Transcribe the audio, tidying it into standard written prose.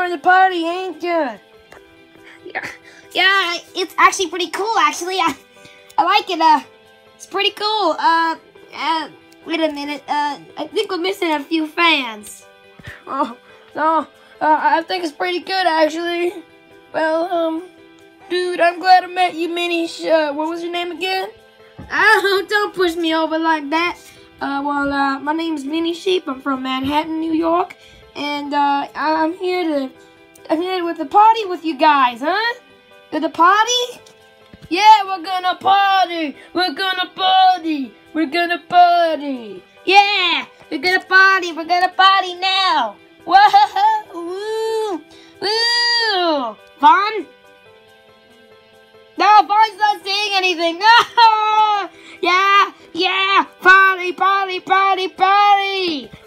enjoying the party, ain't you? Yeah, it's actually pretty cool, actually. I like it, it's pretty cool. Wait a minute, I think we're missing a few fans. Oh, no, I think it's pretty good, actually. Well, dude, I'm glad I met you, Minnie. What was your name again? Oh, don't push me over like that. My name's Minnie Sheep. I'm from Manhattan, New York, and I'm here with the party with you guys, huh? To the party? Yeah, we're gonna party. We're gonna party. We're gonna party. Yeah, we're gonna party. We're gonna party now. Whoa, woo, woo. Vaughn? No, Vaughn's not saying anything. No. Yeah, party, party, party, party.